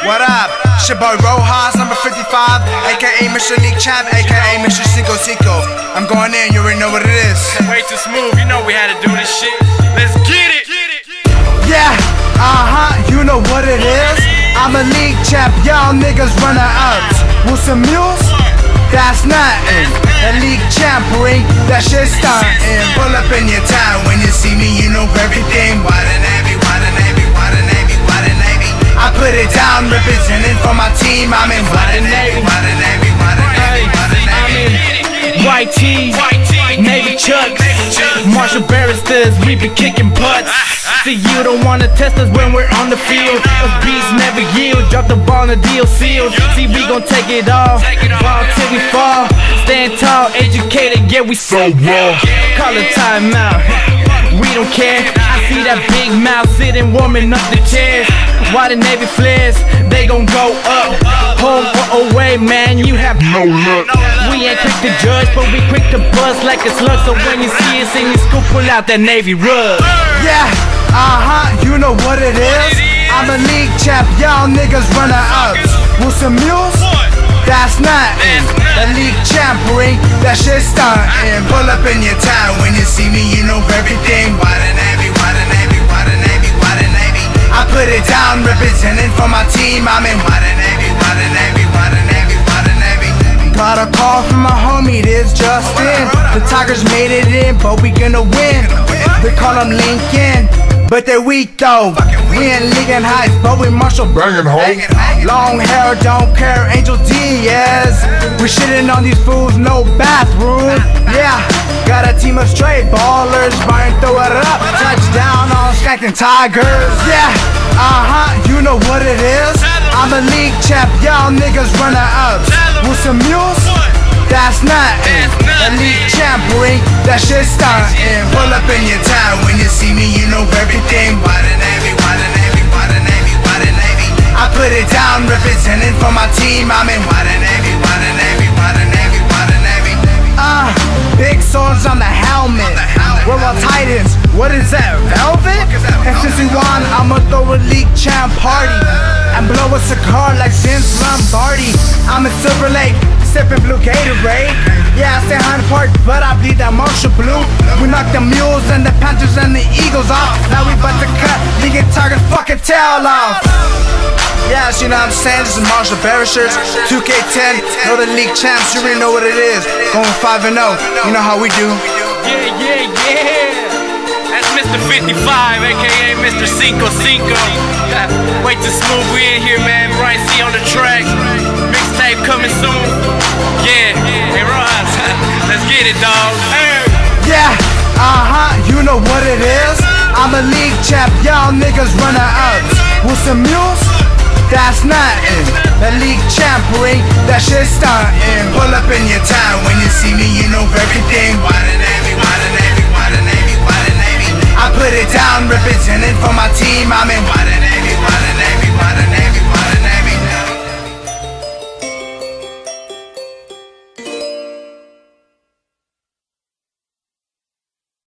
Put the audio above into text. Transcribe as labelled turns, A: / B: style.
A: What up? It's your boy Rojas, number 55, aka Mr. League Champ, aka Mr. Cinco Cinco. I'm going in, you already know what it is.
B: Way too smooth, you know we had to do this shit. Let's get it!
A: Yeah, you know what it is. I'm a league champ, y'all niggas runner ups. With some mules? That's nothing. A league champ ring, that shit stuntin'. Pull up in your town, when you see me, you know everything. Why the Navy, why the Navy, why the Navy, why the Navy? I put it down, representing for my team. I'm in why the Navy, why the Navy, why the Navy, why the Navy?
C: White tees, Navy chucks, Marshall barristers, we be kicking butts. See, you don't wanna test us when we're on the field. Those beats never yield, drop the ball and the deal sealed. See, we gon' take it all, ball till we fall. Stand tall, educated, yeah, we so raw. Call a timeout, we don't care. I see that big mouth sitting warming up the chairs. Why the Navy flares, they gon' go up. Home or away, man, you have no luck. We ain't quick to judge, but we quick to buzz like a slug. So when you see us in your school, pull out that Navy rug.
A: Yeah, you know what it is. I'm a league champ, y'all niggas runner ups. With some mules? That's nothing. The league champ ring, that shit stuntin'. Pull up in your town, when you see me, you know everything. Why the Navy, why the Navy, why the Navy, why the Navy? I put it down, representing for my team. I'm in why the Navy, why the Navy, why the Navy, why the Navy? Got a call from my homie, this Justin. The Tigers made it in, but we gonna win. They call him Lincoln, but they're weak though. We ain't Lincoln Heights, but we Marshall bangin' home. Long hair, don't care, Angel Diaz. We shitting on these fools, no bathroom. Yeah, got a team of straight ballers, Brian throw it up. Touchdown on Skankin' Tigers. Yeah, you know what it is. I'm a league champ, y'all niggas runner ups. With some mules? That's nothing. A league champ ring, that shit stuntin'. Pull up in your town, when you see me, you know everything. Why the Navy, why the Navy, why the Navy, why the Navy? I put it down, representing for my team. I'm in why the Navy, why the Navy, why the Navy, why the Navy? Big swords on the helmet. We're all Titans. What is that, velvet? And since we won, I'ma throw a league champ party and blow a cigar like Vince Lombardi. I'm in Silver Lake, sipping blue Gatorade. Yeah, I say Hind Park, but I bleed that Marshall blue. We knock the Mules and the Panthers and the Eagles off. Now we about to cut League Tigers fucking tail off. Yeah, you know what I'm saying? This is Marshall Barristers, 2K10, know the league champs, you already know what it is. Going 5-0, you know how we do.
B: Yeah. That's Mr. 55, aka Mr. Cinco Cinco. Way too smooth, we in here, man. Bryce C on the track. Mixtape coming soon. Yeah, hey Ross, let's get it, dog.
A: Yeah, you know what it is. I'm a league champ, y'all niggas runner ups. With some mules? That's nothing. The league champ ring, that shit stuntin'. Pull up in your town, when you see me, you know everything. Why the Navy, why the Navy, why the Navy, why the Navy? I put it down, representing for my team. I'm in why the Navy.